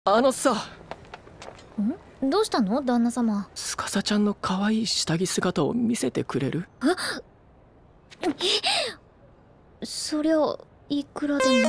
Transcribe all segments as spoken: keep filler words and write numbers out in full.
あのさ、 んどうしたの旦那様。 スカサちゃんの可愛い下着姿を見せてくれる？ そりゃいくらでも。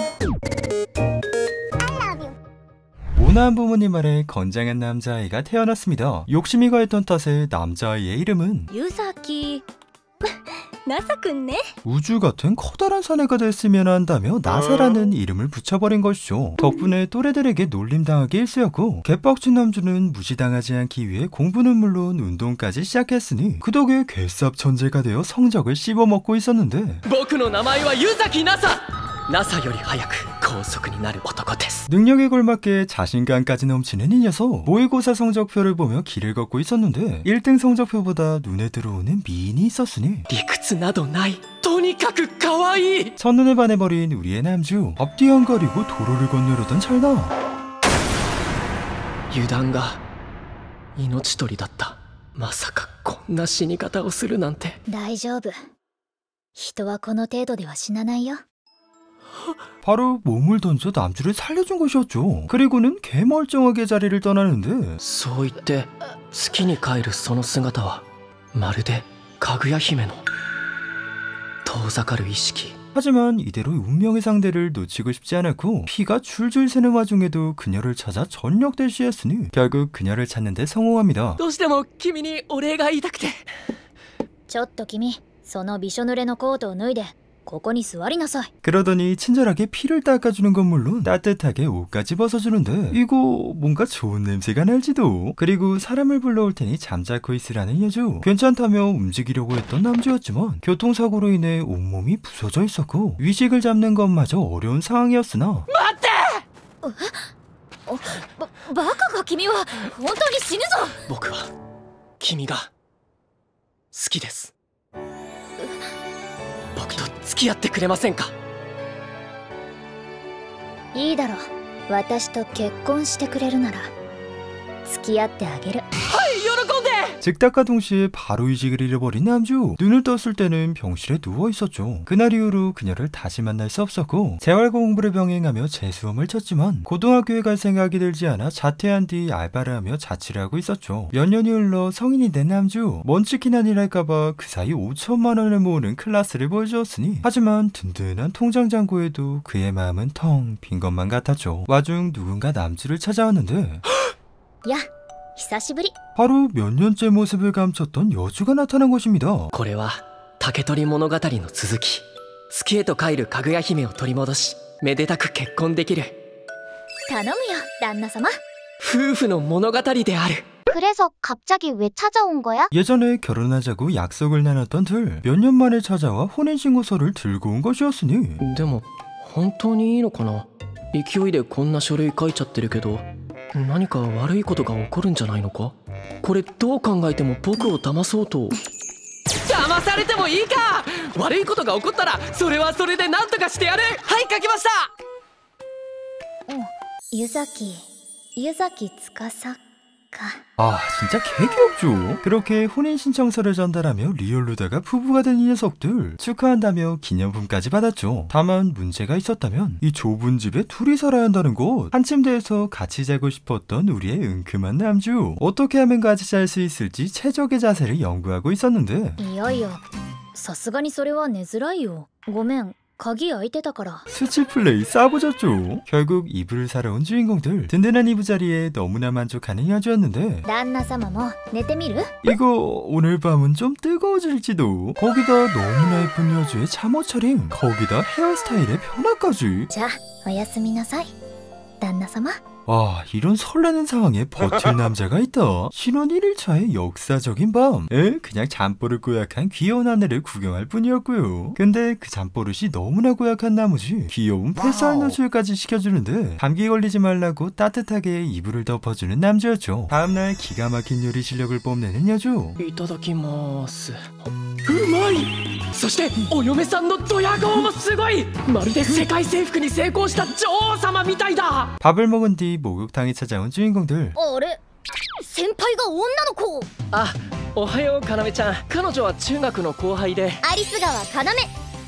온화한 부모님 아래 건장한 남자아이가 태어났습니다. 욕심이 가했던 탓에 남자아이의 이름은 유사키. 나사군네. 우주 같은 커다란 사내가 됐으면 한다며 나사라는 이름을 붙여버린 것이죠. 덕분에 또래들에게 놀림당하기 일쑤였고, 개빡친 남주는 무시당하지 않기 위해 공부는 물론 운동까지 시작했으니 그 덕에 괴쌉 천재가 되어 성적을 씹어먹고 있었는데, 僕の名前はユザキナサ。ナサより早く高速になる男です。 능력에 걸맞게 자신감까지 넘치는 이 녀석. 모의고사 성적표를 보며 길을 걷고 있었는데 일 등 성적표보다 눈에 들어오는 미인이 있었으니 理屈などない。とにかく可愛い。 첫눈에 반해버린 우리의 남주. 앞뒤 안 가리고 도로를 건너려던 찰나 油断が命取りだった。まさかこんな死に方をするなんて。 大丈夫。人はこの程度では死なないよ。 바로 몸을 던져 남주를 살려준 것이었죠. 그리고는 개멀쩡하게 자리를 떠나는데, そう言って月に帰るその姿はまるでかぐや姫の遠ざかる意識。 하지만 이대로 운명의 상대를 놓치고 싶지 않았고, 피가 줄줄 새는 와중에도 그녀를 찾아 전력 대시했으니 결국 그녀를 찾는 데 성공합니다. どうしても君にお礼が言いたくて。 ちょっと君、そのびしょ濡れのコートを脱いでここに座りなさい。 그러더니 친절하게 피를 닦아주는 건 물론 따뜻하게 옷까지 벗어주는데, 이거 뭔가 좋은 냄새가 날지도. 그리고 사람을 불러올 테니 잠자코 있으라는 여주. 괜찮다며 움직이려고 했던 남주였지만 교통사고로 인해 온몸이 부서져 있었고 위식을 잡는 것마저 어려운 상황이었으나 待って。 おばバカか君は。本当に死ぬぞ。 僕は君が好きです。僕と付き合ってくれませんか？ いいだろう。私と結婚してくれるなら付き合ってあげる。 喜んで。 즉답과 동시에 바로 의식을 잃어버린 남주. 눈을 떴을 때는 병실에 누워있었죠. 그날 이후로 그녀를 다시 만날 수 없었고 재활 공부를 병행하며 재수험을 쳤지만 고등학교에 갈 생각이 들지 않아 자퇴한 뒤 알바를 하며 자취를 하고 있었죠. 몇 년이 흘러 성인이 된 남주. 먼치킨 일할까봐 그 사이 오천만 원을 모으는 클래스를 보여주었으니, 하지만 든든한 통장 잔고에도 그의 마음은 텅 빈 것만 같았죠. 와중 누군가 남주를 찾아왔는데 や久しぶり。 바로 몇 년째 모습을 감췄던 여주가 나타난 것입니다. これは竹取物語の続き。月へと帰るかぐや姫を取り戻し、めでたく結婚できる。 頼むよ旦那様。 夫婦の物語である。 그래서 갑자기 왜 찾아온 거야? 예전에 결혼하자고 약속을 나눴던 둘. 몇 년 만에 찾아와 혼인신고서를 들고 온 것이었으니 でも本当にいいのかな。勢いでこんな書類書いちゃってるけど、何か悪いことが起こるんじゃないのか。これどう考えても僕を騙そうと。騙されてもいいか。悪いことが起こったらそれはそれで何とかしてやる。はい書きました。 ゆざきゆざきつかさか。 아 진짜 개귀엽죠. 그렇게 혼인신청서를 전달하며 리얼루다가 부부가 된 이 녀석들. 축하한다며 기념품까지 받았죠. 다만 문제가 있었다면 이 좁은 집에 둘이 살아야 한다는 것. 한 침대에서 같이 자고 싶었던 우리의 은큼한 남주. 어떻게 하면 같이 잘 수 있을지 최적의 자세를 연구하고 있었는데, いやいやさすがにそれは寝づらいよ。ごめん鍵開いてたから。 수치 플레이 싸부졌죠. 결국 이불을 사러 온 주인공들. 든든한 이부자리에 너무나 만족하는 여주였는데, 旦那様も寝てみる？ 이거 오늘 밤은 좀 뜨거워질지도. 거기다 너무나 예쁜 여주의 잠옷 차림, 거기다 헤어스타일의 변화까지. じゃあおやすみなさい旦那様。 와, 이런 설레는 상황에 버틸 남자가 있다. 신혼 일 일차의 역사적인 밤. 에? 그냥 잠버릇 고약한 귀여운 아내를 구경할 뿐이었고요. 근데 그 잠버릇이 너무나 고약한 나머지 귀여운 뱃살 노출까지 시켜주는데 감기 걸리지 말라고 따뜻하게 이불을 덮어주는 남자였죠. 다음날 기가 막힌 요리 실력을 뽐내는 여주. いただきます。うまい。そしてお嫁さんのドヤ顔もすごい。まるで世界征服に成功した女王様みたいだ。 밥을 먹은 뒤 목욕탕에 찾아온 주인공들. あれ先輩が女の子。 あ、おはようかなめちゃん。彼女は中学の後輩で。 アリス川かなめ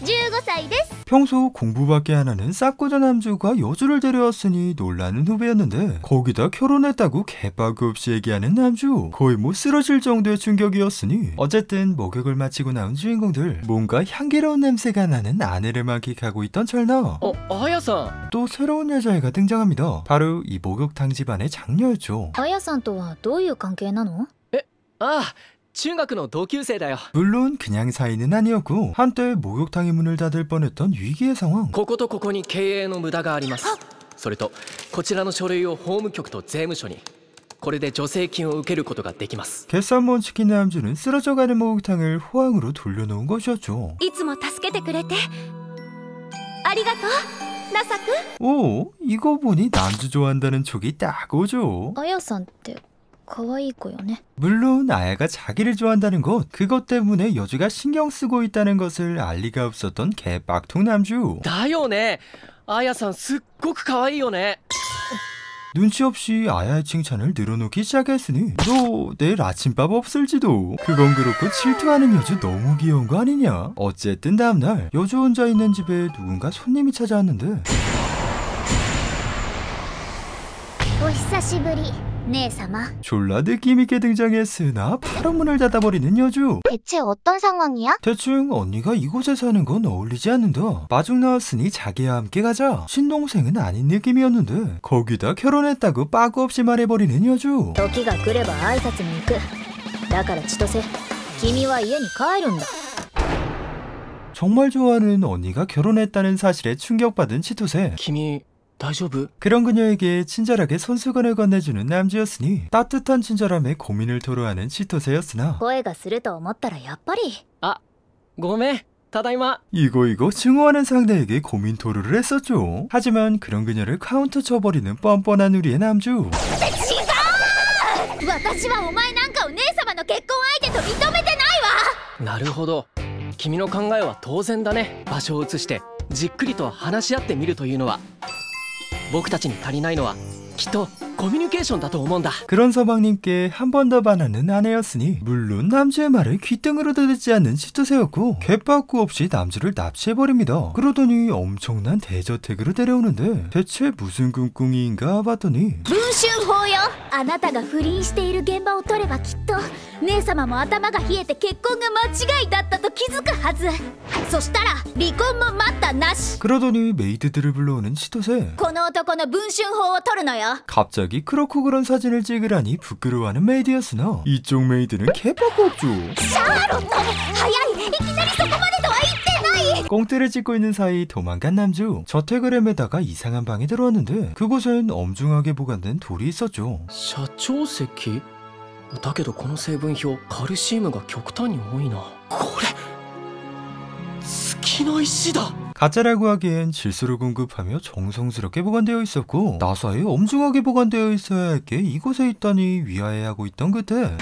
じゅうごさいです。 평소 공부밖에 안 하는 싹고자 남주가 여주를 데려왔으니 놀라는 후배였는데 거기다 결혼했다고 개빠그 없이 얘기하는 남주. 거의 뭐 쓰러질 정도의 충격이었으니 어쨌든 목욕을 마치고 나온 주인공들. 뭔가 향기로운 냄새가 나는 아내를 만끽하고 있던 찰나 あ、あやさん。 또 새로운 여자애가 등장합니다. 바로 이 목욕탕 집안의 장녀였죠. あやさんとはどういう関係なの？ ああ、中学の同級生だよ。 물론 그냥 사이는 아니었고 한때 목욕탕의 문을 닫을 뻔했던 위기의 상황. こことここに経営の無駄があります。それとこちらの書類を法務局と税務署に。これで助成金を受けることができます。 개쌈몬 치킨 남주는 쓰러져가는 목욕탕을 호황으로 돌려놓은 것이었죠. いつも助けてくれてありがとうナサ君。 오, 이거 보니 남주 좋아한다는 촉이 딱 오죠. あやさんって可愛い子よね。 물론 아야가 자기를 좋아한다는 것, 그것 때문에 여주가 신경 쓰고 있다는 것을 알 리가 없었던 개빡통 남주. だよね。あやさんすっごく可愛いよね。 눈치 없이 아야의 칭찬을 늘어놓기 시작했으니 너 내일 아침밥 없을지도. 그건 그렇고 질투하는 여주 너무 귀여운 거 아니냐. 어쨌든 다음날 여주 혼자 있는 집에 누군가 손님이 찾아왔는데 お久しぶり姉様。 졸라 느낌있게 등장했으나 바로 문을 닫아버리는 여주. 대체 어떤 상황이야? 대충 언니가 이곳에 사는 건 어울리지 않는다. 마중 나왔으니 자기와 함께 가자. 신동생은 아닌 느낌이었는데 거기다 결혼했다고 빠꾸 없이 말해버리는 여주. 時が来れば挨拶に行く。だから千歳、君は家に帰るんだ。 정말 좋아하는 언니가 결혼했다는 사실에 충격받은 치토세. 君大丈夫？ 그런 그녀에게 친절하게 손수건을 건네주는 남주였으니 따뜻한 친절함에 고민을 토로하는 치토세였으나 声がすると思ったらやっぱり。 あ、ごめん。ただいま。 이거 이거 증오하는 상대에게 고민 토로를 했었죠. 하지만 그런 그녀를 카운터 쳐버리는 뻔뻔한 우리의 남주. 私はお前なんかを姉様の結婚相手と認めてないわ。 なるほど。君の考えは当然だね。場所を移してじっくりと話し合ってみるというのは。僕たちに足りないのはきっとコミュニケーションだと思うんだ。 그런 서방님께 한 번 더 반하는 아내였으니 물론 남주의 말을 귓등으로도 듣지 않는 치토세였고 개빠꾸 없이 남주를 납치해버립니다. 그러더니 엄청난 대저택으로 데려오는데 대체 무슨 꿍꿍이인가 봤더니 文春法よ。あなたが不倫している現場を取ればきっと姉様も頭が冷えて結婚が間違いだったと気づくはず。そしたら離婚も待ったなし。 그러더니 메이드들을 불러오는 치토세. この男の文春法を取るのよ。 갑자기 그렇고 그런 사진을 찍으라니 부끄러워하는 메이드였으나 이쪽 메이드는 개빠꾸 없죠. シャーロット早い。いきなりそこまでとは言ってない。 꽁트를 찍고 있는 사이 도망간 남주. 저택을 헤매다가 이상한 방에 들어왔는데 그곳엔 엄중하게 보관된 돌이 있었죠. 社長席？だけどこの成分表カルシウムが極端に多いな。これ月の石だ。 가짜라고 하기엔 질소를 공급하며 정성스럽게 보관되어 있었고 나사에 엄중하게 보관되어 있어야 할 게 이곳에 있다니 위아해하고 있던 그때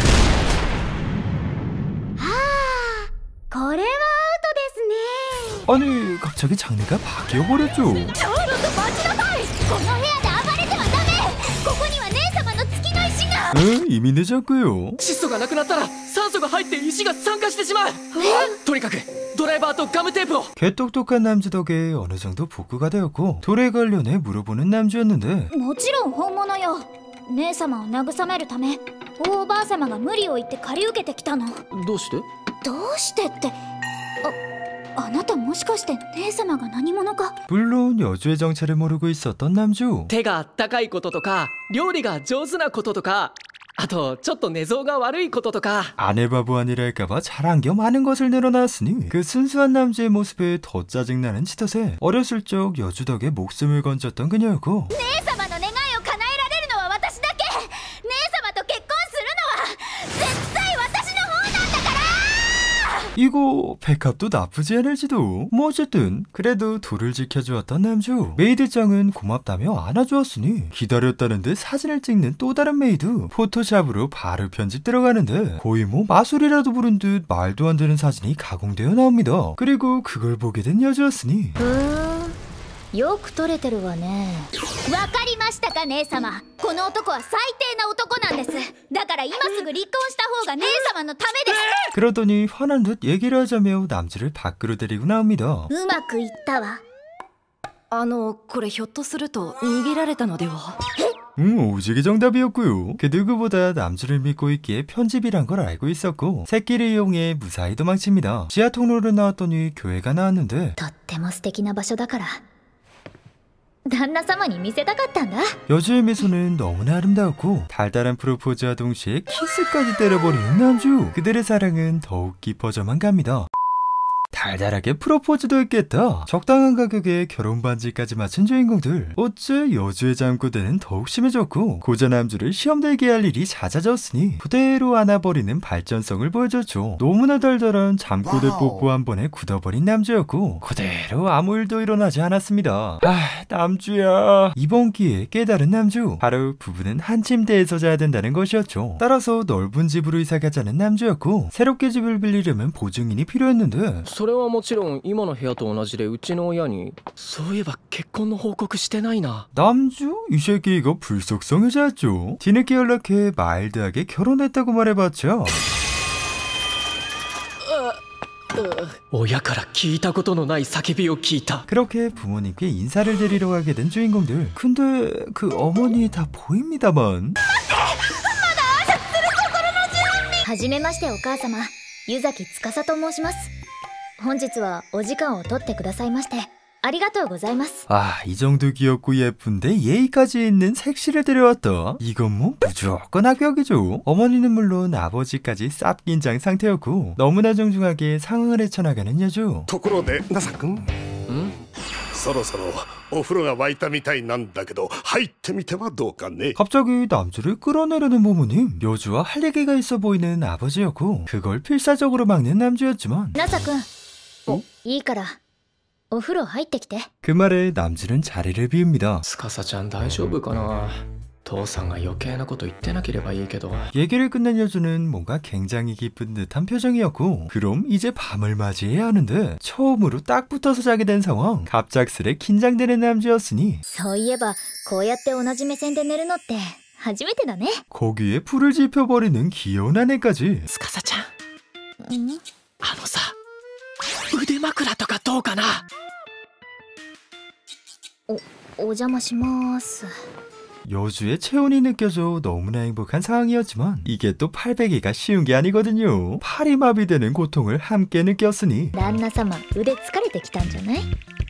これはアウトですね。 아니 갑자기 장르가 바뀌어버렸죠. シャーロット待ちなさい。この部屋で暴れてはダメ。ここには姉様の月の石が。 에? 이미 늦었고요. 窒素がなくなったら酸素が入って石が酸化してしまう。とにかくドライバーとガムテープを。 개똑똑한 남주 덕에 어느 정도 복구가 되었고 돌에 관련해 물어보는 남주였는데 もちろん本物よ。姉様を慰めるため大おばあ様が無理を言って借り受けてきたの。 どうして？ どうしてって。あ、あなたもしかして姉様が何者か。 물론 여주의 정체를 모르고 있었던 남주. 手があったかいこととか料理が上手なこととかあとちょっと寝相が悪いこととか。 아내 바보 아니랄까봐 잘한 겸 많은 것을 늘어놨으니 그 순수한 남주의 모습에 더 짜증나는 치토세. 어렸을 적 여주 덕에 목숨을 건졌던 그녀였고 姉様の願いを叶えられるのは私だけ。姉様と結婚するのは絶対私の方なんだから。 이거 백합도 나쁘지 않을지도. 뭐 어쨌든 그래도 돌을 지켜주었던 남주. 메이드장은 고맙다며 안아주었으니 기다렸다는 듯 사진을 찍는 또 다른 메이드. 포토샵으로 바로 편집 들어가는데 거의 뭐 마술이라도 부른 듯 말도 안 되는 사진이 가공되어 나옵니다. 그리고 그걸 보게 된 여주였으니 ふーん、 よく撮れてるわね。 わかりましたか姉様。この男は最低な男なんです。だから今すぐ離婚した方が姉様のためです。 그러더니 화난 듯 얘기를 하자며 남주를 밖으로 데리고 나옵니다. うまくいったわ。 あのこれひょっとすると逃げられたのでは？ 음, 오지게 정답이었고요. 그 누구보다 남주를 믿고 있기에 편집이란 걸 알고 있었고 새끼를 이용해 무사히 도망칩니다. 지하 통로를 나왔더니 교회가 나왔는데 とっても素敵な場所だから旦那様に見せたかったんだ。 여주의 미소는 너무나 아름다웠고 달달한 프로포즈와 동시에 키스까지 때려버리는 남주. 그들의 사랑은 더욱 깊어져만 갑니다. 달달하게 프로포즈도 했겠다. 적당한 가격에 결혼 반지까지 맞춘 주인공들. 어째 여주의 잠꼬대는 더욱 심해졌고 고자 남주를 시험들게 할 일이 잦아졌으니 그대로 안아버리는 발전성을 보여줬죠. 너무나 달달한 잠꼬대 뽀뽀 한 번에 굳어버린 남주였고 그대로 아무 일도 일어나지 않았습니다. 아, 남주야. 이번 기회에 깨달은 남주. 바로 부부는 한 침대에서 자야 된다는 것이었죠. 따라서 넓은 집으로 이사가자는 남주였고 새롭게 집을 빌리려면 보증인이 필요했는데 それはもちろん今の部屋と同じでうちの親に。そういえば結婚の報告してないな。 남주? 이 새끼 이거 불속성 여자였죠. 뒤늦게 연락해 마일드하게 결혼했다고 말해봤죠. 親から聞いたことのない叫びを聞いた。 그렇게 부모님께 인사를 드리러 가게 된 주인공들. 근데 그 어머니 다 보입니다만. はじめましてお母様、湯崎司と申します。本日はお時間を取ってくださいましてありがとうございます。 아, 이 정도 귀엽고 예쁜데 예의까지 있는 색시를 데려왔다. 이건 뭐 무조건 합격이죠. 어머니는 물론 아버지까지 쌉긴장 상태였고 너무나 정중하게 상황을 헤쳐나가는 여주. ところでナサ君、 ん？ そろそろお風呂が沸いたみたいなんだけど入ってみてはどうかね。 갑자기 남주를 끌어내려는 부모님. 여주와 할 얘기가 있어 보이는 아버지였고 그걸 필사적으로 막는 남주였지만 ナサ君、いいからお風呂入ってきて。 그 말에 남주는 자리를 비웁니다. 司ちゃん大丈夫かな。父さんが余計なこと言ってなければいいけど。 얘기를 끝낸 여주는 뭔가 굉장히 기쁜 듯한 표정이었고 그럼 이제 밤을 맞이해야 하는데 처음으로 딱 붙어서 자게 된 상황. 갑작스레 긴장되는 남주였으니 そういえばこうやって同じ目線で寝るのって初めてだね。 거기에 불을 지펴버리는 귀여운 아내까지. 司ちゃん、あのさ、腕枕とかどうかな。 お、お邪魔します。 여주의 체온이 느껴져 너무나 행복한 상황이었지만 이게 또 팔베개가 쉬운 게 아니거든요. 팔이 마비되는 고통을 함께 느꼈으니 旦那様腕疲れてきたんじゃない？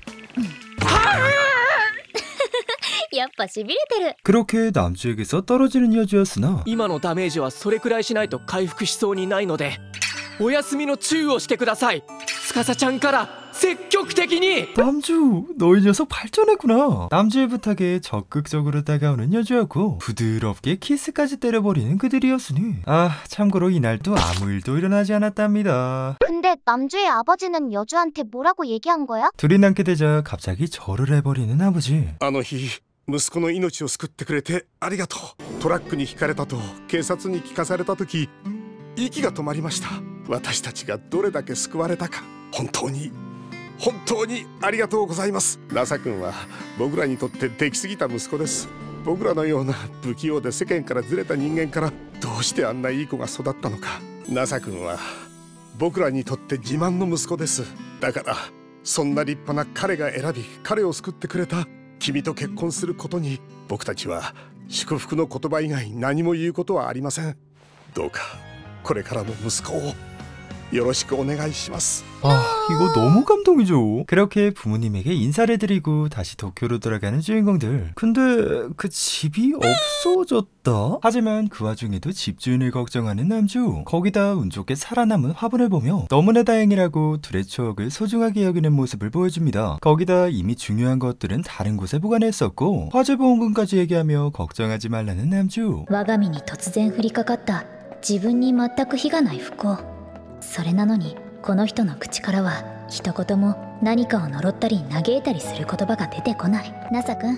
やっぱしびれてる。 그렇게 남주에게서 떨어지는 여주였으나 今のダメージはそれくらいしないと回復しそうにないのでお休みの注意をしてください。司ちゃんから積極的に。 남주, 너 이 녀석 발전했구나. 남주의 부탁에 적극적으로 다가오는 여주였고 부드럽게 키스까지 때려버리는 그들이었으니 아, 참고로 이날도 아무 일도 일어나지 않았답니다. 근데 남주의 아버지는 여주한테 뭐라고 얘기한 거야? 둘이 남게 되자 갑자기 절을 해버리는 아버지. あの日息子の命を救ってくれてありがとう。トラックにひかれたと警察に聞かされた時息が止まりました。私たちがどれだけ救われたか本当に本当にありがとうございます。ナサ君は僕らにとって出来すぎた息子です。僕らのような不器用で世間からずれた人間からどうしてあんないい子が育ったのか。ナサ君は僕らにとって自慢の息子です。だからそんな立派な彼が選び彼を救ってくれた君と結婚することに僕たちは祝福の言葉以外何も言うことはありません。どうかこれからも息子をよろしくお願いします。 아, 이거 너무 감동이죠. 그렇게 부모님에게 인사를 드리고 다시 도쿄로 돌아가는 주인공들. 근데 그 집이 없어졌다? 하지만 그 와중에도 집주인을 걱정하는 남주. 거기다 운 좋게 살아남은 화분을 보며 너무나 다행이라고 둘의 추억을 소중하게 여기는 모습을 보여줍니다. 거기다 이미 중요한 것들은 다른 곳에 보관했었고 화재보험금까지 얘기하며 걱정하지 말라는 남주. 我が身に突然降りかかった自分に全く非がない不幸。それなのにこの人の口からは一言も何かを呪ったり嘆いたりする言葉が出てこない。ナサ君、ん？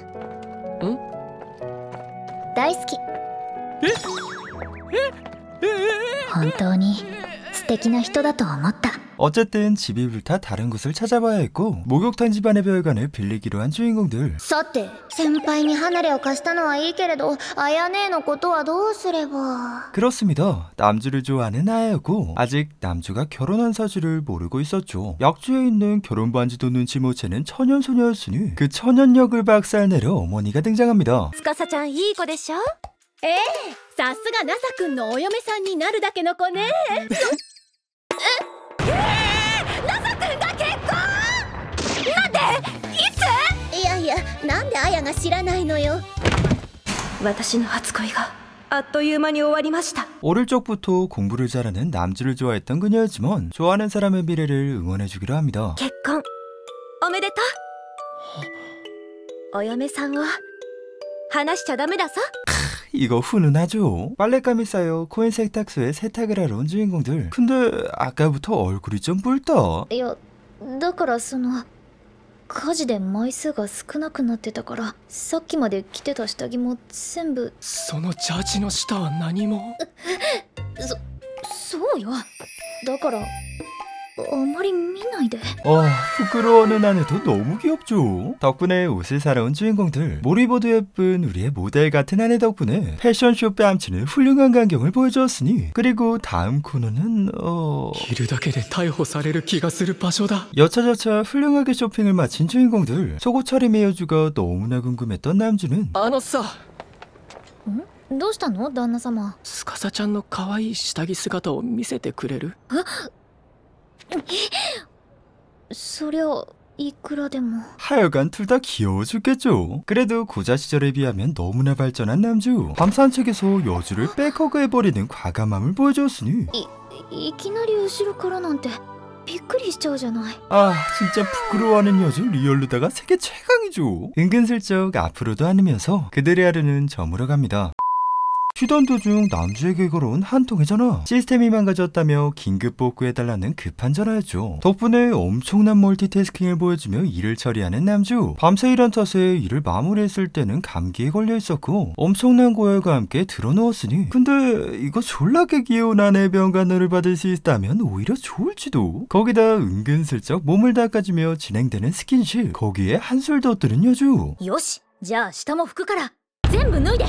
大好き。え？え？え？本当に素敵な人だと思った。 어쨌든 집이 불타 다른 곳을 찾아봐야 했고 목욕탕 집안의 별관을 빌리기로 한 주인공들. さて先輩に離れを貸したのはいいけれど綾姉のことはどうすれば。 그렇습니다. 남주를 좋아하는 아야였고 아직 남주가 결혼한 사실을 모르고 있었죠. 약주에 있는 결혼 반지도 눈치 못 채는 천연 소녀였으니 그 천연력을 박살내려 어머니가 등장합니다. 司ちゃんいい子でしょ。ええ、さすがナサ君のお嫁さんになるだけの子ね。ええー、ナサ君が結婚。なんでいつ。いやいや、なんで綾が知らないのよ。 私の初恋があっという間に終わりました。 어릴 적부터 공부를 잘하는 남주를 좋아했던 그녀였지만 좋아하는 사람의 미래를 응원해주기로 합니다. 結婚おめでとう。お嫁さんは話しちゃダメだぞ。 이거 훈훈하죠? 빨랫감이 쌓여 코인 세탁소에 세탁을 하러 온 주인공들. 근데 아까부터 얼굴이 좀 붉다. いやだからその火事で枚数が少なくなってたからさっきまで着てた下着も全部。 そのジャージの下は何も。 そそうよ。だからあまり見ないで。 어, 부끄러워하는 아내도 너무 귀엽죠. 덕분에 옷을 사러 온 주인공들. 뭘 입어도 예쁜 우리의 모델 같은 아내 덕분에 패션쇼 뺨치는 훌륭한 광경을 보여주었으니 그리고 다음 코너는 어... いるだけで逮捕される気がする場所だ。 여차저차 훌륭하게 쇼핑을 마친 주인공들. 속옷 차림의 여주가 너무나 궁금했던 남주는 あのさ、 んどうしたの旦那様。 司ちゃんの可愛い下着姿を見せてくれる？ そりゃいくらでも。 하여간 둘 다 귀여워 죽겠죠. 그래도 고자 시절에 비하면 너무나 발전한 남주. 밤 산책에서 여주를 백허그해버리는 과감함을 보여줬으니 いいきなり後ろからなんてびっくりしちゃうじゃない。 아 진짜 부끄러워하는 여주 리얼루다가 세계 최강이죠. 은근슬쩍 앞으로도 안으면서 그들의 하루는 저물어갑니다. 쉬던 도중 남주에게 걸어온 한 통의 전화. 시스템이 망가졌다며 긴급 복구해달라는 급한 전화였죠. 덕분에 엄청난 멀티태스킹을 보여주며 일을 처리하는 남주. 밤새 일한 탓에 일을 마무리했을 때는 감기에 걸려있었고 엄청난 고열과 함께 들어누웠으니 근데 이거 졸라게 귀여운 아내의 병간호를 받을 수 있다면 오히려 좋을지도. 거기다 은근슬쩍 몸을 닦아주며 진행되는 스킨십. 거기에 한술 더 뜨는 여주. よし、じゃあ下も拭くから全部脱いで。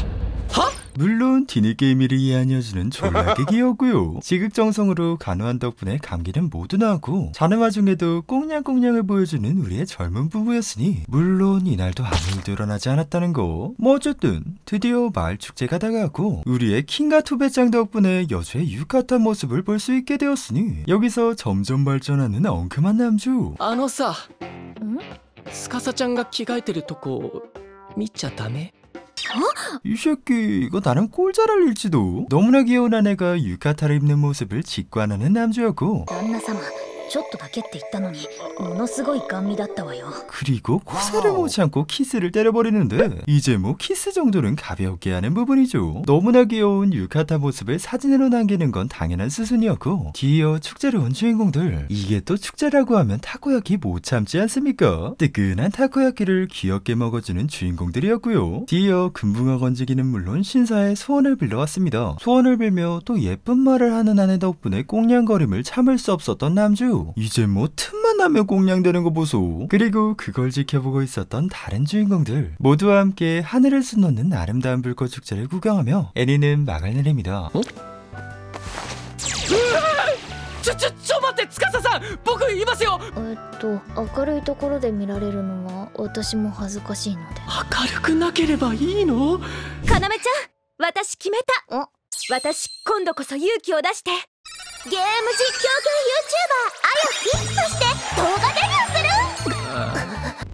물론 디니게임이를 이해한 여주는 졸라게 귀엽고요. 지극정성으로 간호한 덕분에 감기는 모두 나았고 자는 와중에도 꽁냥꽁냥을 보여주는 우리의 젊은 부부였으니 물론 이날도 아무 일도 일어나지 않았다는 거. 뭐 어쨌든 드디어 마을 축제가 다가왔고 우리의 킹가 투배짱 덕분에 여주의 유카타 모습을 볼 수 있게 되었으니 여기서 점점 발전하는 엉큼한 남주. あのさ、 ん司ちゃんが着替えてるとこ見ちゃダメ？ 이 새끼 이거 나름 꼴잘 알릴지도. 너무나 귀여운 아내가 유카타를 입는 모습을 직관하는 남주였고 旦那様ちょっとだけって言ったのにものすごいガン見だったわよ。 그리고 코사를 못 참고 키스를 때려버리는데 이제 뭐 키스 정도는 가볍게 하는 부분이죠. 너무나 귀여운 유카타 모습을 사진으로 남기는 건 당연한 수순이었고 뒤이어 축제로 온 주인공들. 이게 또 축제라고 하면 타코야키 못 참지 않습니까? 뜨끈한 타코야키를 귀엽게 먹어주는 주인공들이었고요. 뒤이어 금붕어 건지기는 물론 신사의 소원을 빌려왔습니다. 소원을 빌며 또 예쁜 말을 하는 아내 덕분에 꽁냥거림을 참을 수 없었던 남주. 이제 뭐 틈만 나면 꽁냥대는 거 보소. 그리고 그걸 지켜보고 있었던 다른 주인공들. 모두와 함께 하늘을 수놓는 아름다운 불꽃 축제를 구경하며 애니는 막을 내립니다. 어? ちょちょちょ待って、司さん、僕いますよ。 えっと明るいところで見られるのは私も恥ずかしいので。 明るくなければいいの？ かなめちゃん、私決めた。私今度こそ勇気を出してゲーム実況系 YouTuber あやピッとして動画デビューする。